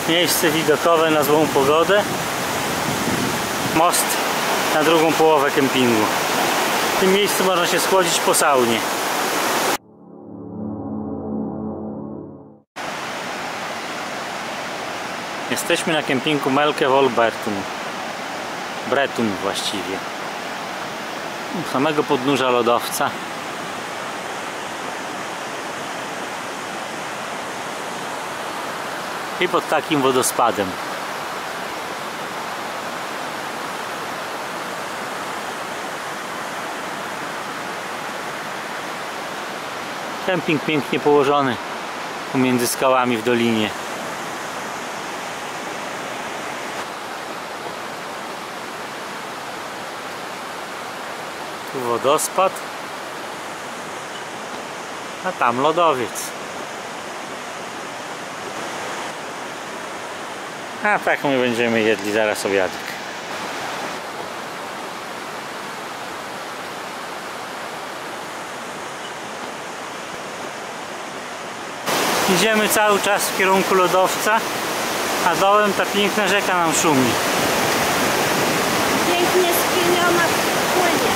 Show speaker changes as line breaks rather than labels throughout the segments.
Miejsce widokowe na złą pogodę. Most na drugą połowę kempingu. W tym miejscu można się schłodzić po saunie. Jesteśmy na kempingu Melke-Wolbertun. Bretun właściwie. U samego podnóża lodowca. I pod takim wodospadem. Kemping pięknie położony pomiędzy skałami w dolinie. Tu wodospad, a tam lodowiec. A tak my będziemy jedli zaraz obiadek. Idziemy cały czas w kierunku lodowca, a dołem ta piękna rzeka nam szumi.
Pięknie spieniona płynie.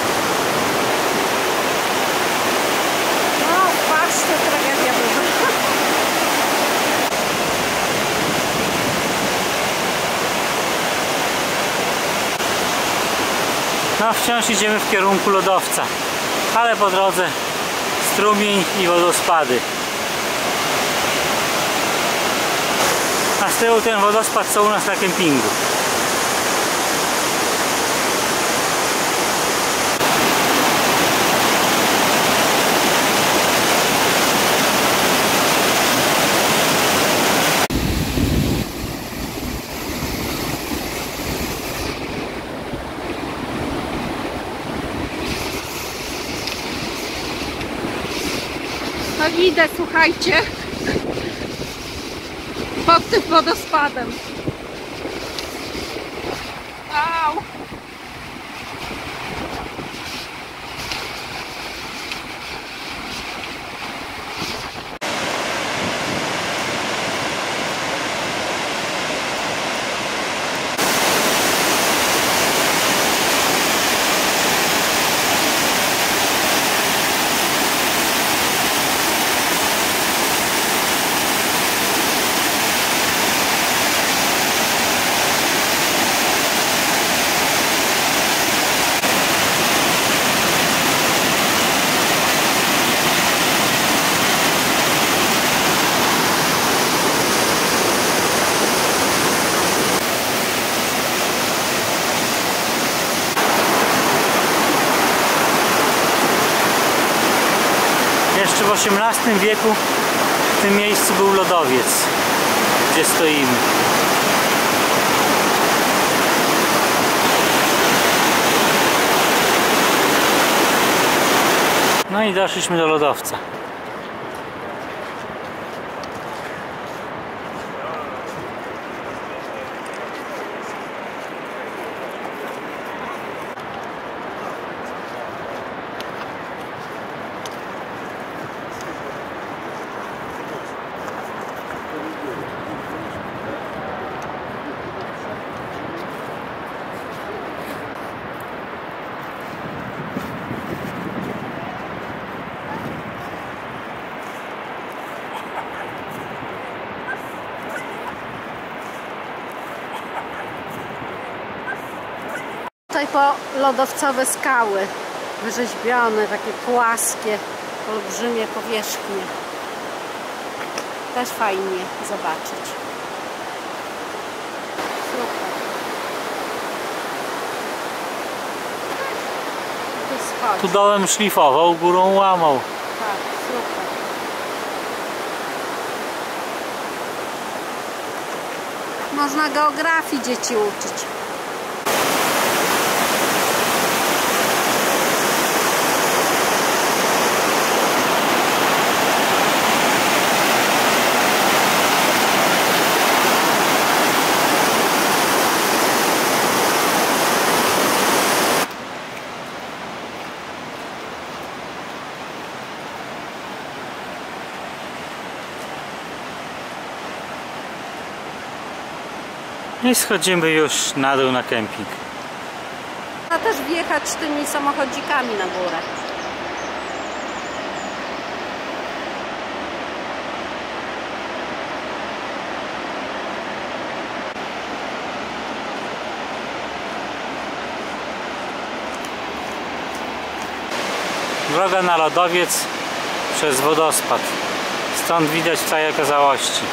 No patrzcie, tragedia duża.
No wciąż idziemy w kierunku lodowca, ale po drodze strumień i wodospady. A z tyłu ten wodospad co u nas na kempingu.
No idę, słuchajcie, pod tym wodospadem. Au!
Jeszcze w XVIII wieku w tym miejscu był lodowiec, gdzie stoimy. No i doszliśmy do lodowca.
Tutaj po lodowcowe skały, wyrzeźbione, takie płaskie, olbrzymie powierzchnie. Też fajnie zobaczyć. Super. Tu schodzi.
Tu dołem szlifował, górą łamał.
Tak, super. Można geografii dzieci uczyć.
I schodzimy już na dół na kemping.
Można też wjechać tymi samochodzikami na górę.
Droga na lodowiec przez wodospad. Stąd widać w całej okazałości.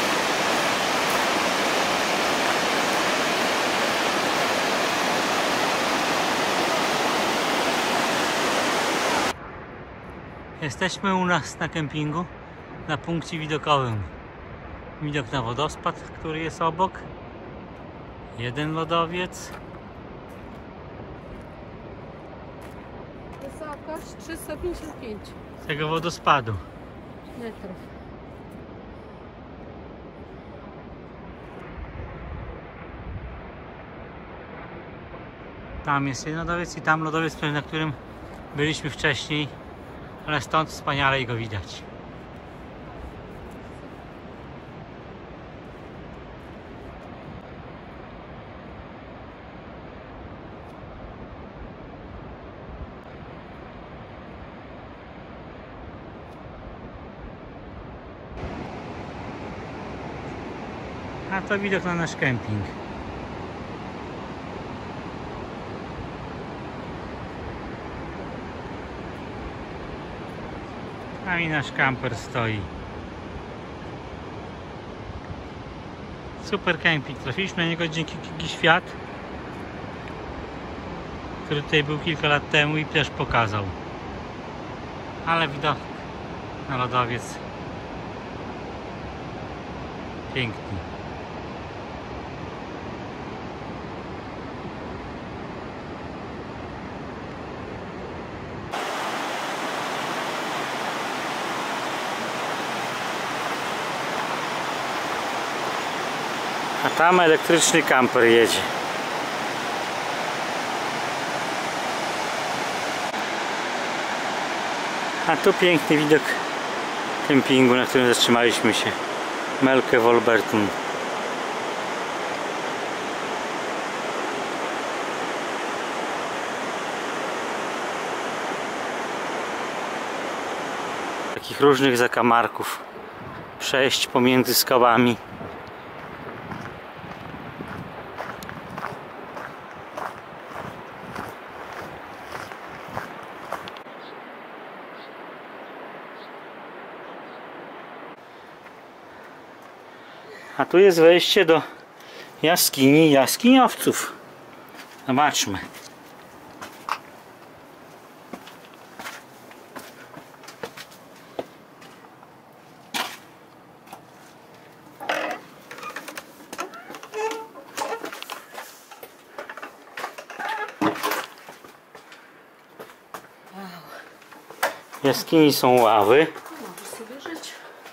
Jesteśmy u nas na kempingu, na punkcie widokowym. Widok na wodospad, który jest obok. Jeden lodowiec.
Wysokość 355
Tego wodospadu.
metrów.
Tam jest jeden lodowiec i tam lodowiec, na którym byliśmy wcześniej, ale stąd wspaniale go widać. A to widok na nasz kemping. A i nasz kamper stoi. Super kemping. Trafiliśmy na niego dzięki Kiki Świat, który tutaj był kilka lat temu i też pokazał. Ale widok na lodowiec piękny. A tam elektryczny kamper jedzie. A tu piękny widok kempingu, na którym zatrzymaliśmy się. Melke Wolberton. Takich różnych zakamarków. Przejść pomiędzy skałami. A tu jest wejście do jaskini jaskiniowców. Zobaczmy. W jaskini są ławy.
Możesz sobie żyć.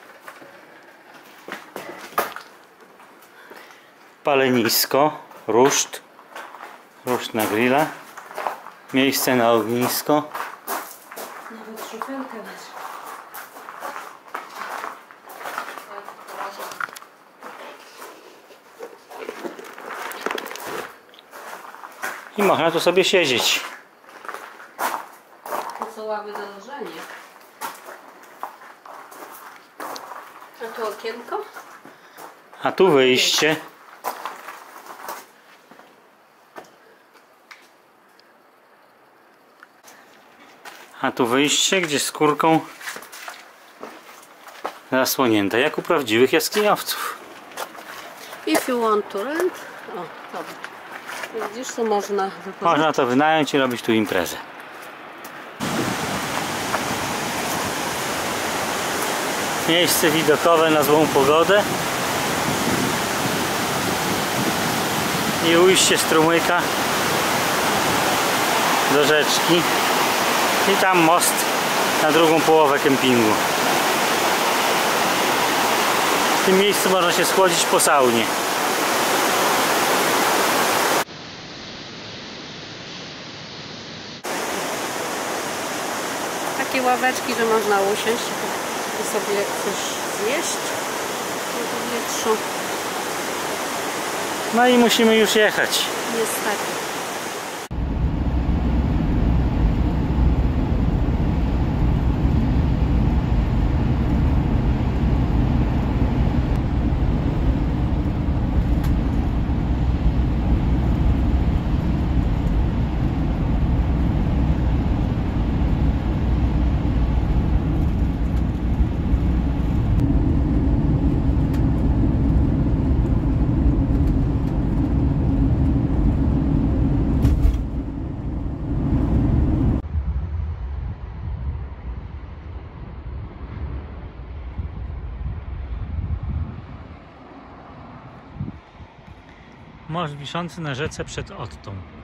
Palenisko, ruszt na grilla, miejsce na ognisko.
Nawet szufelkę masz.
I można tu sobie siedzieć.
To są ławy na leżenie. A tu okienko?
A tu wyjście. A tu wyjście, gdzie skórką zasłonięte, jak u prawdziwych jaskiniowców.
If you want to rent. O, dobra. Widzisz, to można wypożyczyć.
Można to wynająć i robić tu imprezę. Miejsce widokowe na złą pogodę. I ujście strumyka do rzeczki. I tam most na drugą połowę kempingu. W tym miejscu można się schłodzić po saunie.
Takie ławeczki, że można usiąść i sobie coś zjeść w powietrzu.
No i musimy już jechać.
Niestety.
Most wiszący na rzece przed Ottą.